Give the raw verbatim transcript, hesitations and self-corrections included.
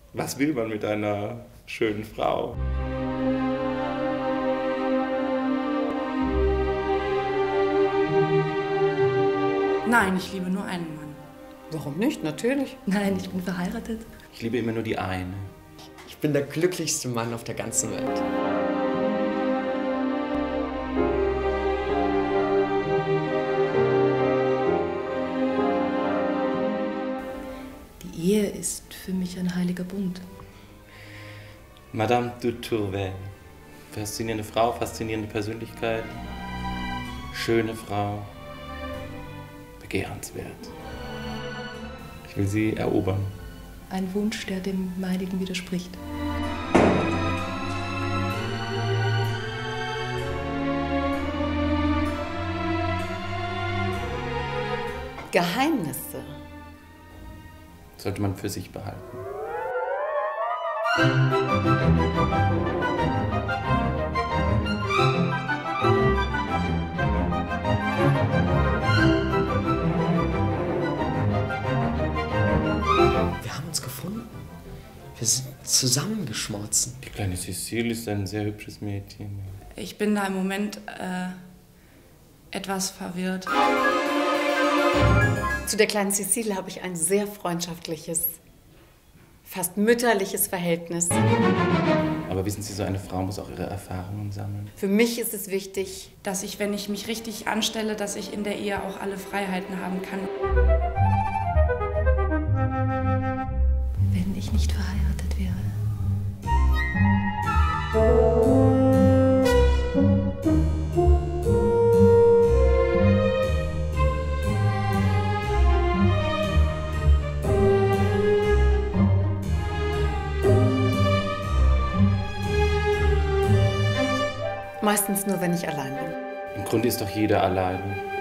Was will man mit einer schönen Frau? Nein, ich liebe nur einen Mann. Warum nicht? Natürlich. Nein, ich bin verheiratet. Ich liebe immer nur die eine. Ich bin der glücklichste Mann auf der ganzen Welt. Die Ehe ist für mich ein heiliger Bund. Madame de Tourvel. Faszinierende Frau, faszinierende Persönlichkeit. Schöne Frau. Begehrenswert. Ich will sie erobern. Ein Wunsch, der dem meinigen widerspricht. Geheimnisse. Sollte man für sich behalten. Wir haben uns gefunden. Wir sind zusammengeschmolzen. Die kleine Cécile ist ein sehr hübsches Mädchen. Ich bin da im Moment äh, etwas verwirrt. Zu der kleinen Cécile habe ich ein sehr freundschaftliches, fast mütterliches Verhältnis. Aber wissen Sie, so eine Frau muss auch ihre Erfahrungen sammeln. Für mich ist es wichtig, Dass ich, wenn ich mich richtig anstelle, dass ich in der Ehe auch alle Freiheiten haben kann. Wenn ich nicht verheiratet wäre. meistens nur, wenn ich allein bin. Im Grunde ist doch jeder allein.